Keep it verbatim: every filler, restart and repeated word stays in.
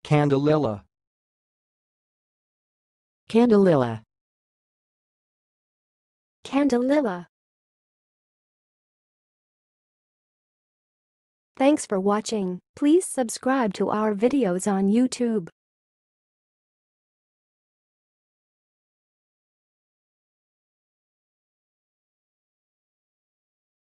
candelilla, candelilla, candelilla. Thanks for watching. Please subscribe to our videos on YouTube.